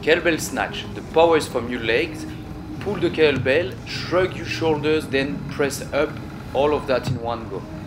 Kettlebell snatch. The power is from your legs. Pull the kettlebell, shrug your shoulders, then press up, all of that in one go.